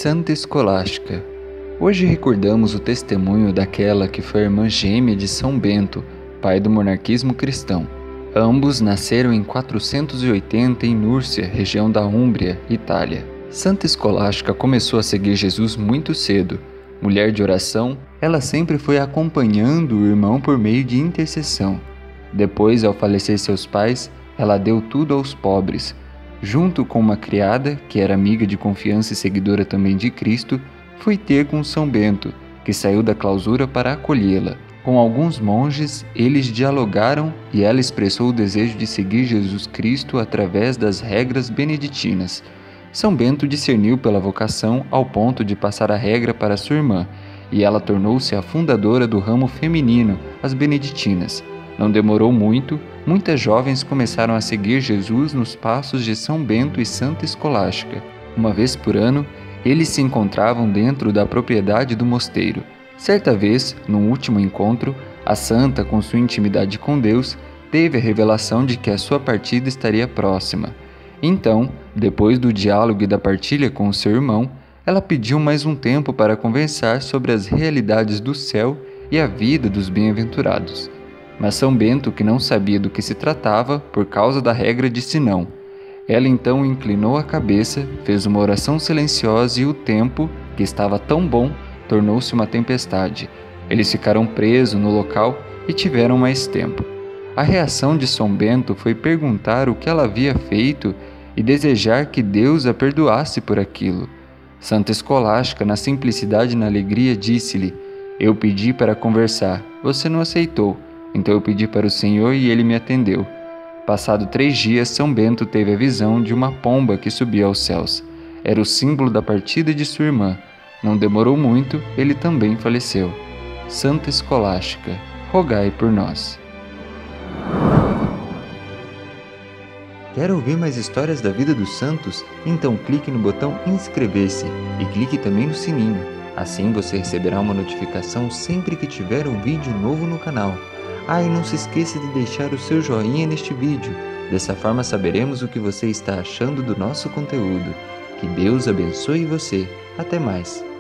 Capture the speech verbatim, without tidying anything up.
Santa Escolástica. Hoje recordamos o testemunho daquela que foi a irmã gêmea de São Bento, pai do monarquismo cristão. Ambos nasceram em quatrocentos e oitenta em Núrcia, região da Úmbria, Itália. Santa Escolástica começou a seguir Jesus muito cedo. Mulher de oração, ela sempre foi acompanhando o irmão por meio de intercessão. Depois, ao falecer seus pais, ela deu tudo aos pobres. Junto com uma criada, que era amiga de confiança e seguidora também de Cristo, foi ter com São Bento, que saiu da clausura para acolhê-la. Com alguns monges, eles dialogaram e ela expressou o desejo de seguir Jesus Cristo através das regras beneditinas. São Bento discerniu pela vocação ao ponto de passar a regra para sua irmã, e ela tornou-se a fundadora do ramo feminino, as beneditinas. Não demorou muito, muitas jovens começaram a seguir Jesus nos passos de São Bento e Santa Escolástica. Uma vez por ano, eles se encontravam dentro da propriedade do mosteiro. Certa vez, num último encontro, a santa, com sua intimidade com Deus, teve a revelação de que a sua partida estaria próxima. Então, depois do diálogo e da partilha com o seu irmão, ela pediu mais um tempo para conversar sobre as realidades do céu e a vida dos bem-aventurados. Mas São Bento, que não sabia do que se tratava, por causa da regra, disse não. Ela então inclinou a cabeça, fez uma oração silenciosa e o tempo, que estava tão bom, tornou-se uma tempestade. Eles ficaram presos no local e tiveram mais tempo. A reação de São Bento foi perguntar o que ela havia feito e desejar que Deus a perdoasse por aquilo. Santa Escolástica, na simplicidade e na alegria, disse-lhe: "Eu pedi para conversar, você não aceitou. Então eu pedi para o Senhor e ele me atendeu." Passado três dias, São Bento teve a visão de uma pomba que subia aos céus. Era o símbolo da partida de sua irmã. Não demorou muito, ele também faleceu. Santa Escolástica, rogai por nós. Quer ouvir mais histórias da vida dos santos? Então clique no botão inscrever-se e clique também no sininho. Assim você receberá uma notificação sempre que tiver um vídeo novo no canal. Ah, e não se esqueça de deixar o seu joinha neste vídeo. Dessa forma saberemos o que você está achando do nosso conteúdo. Que Deus abençoe você. Até mais.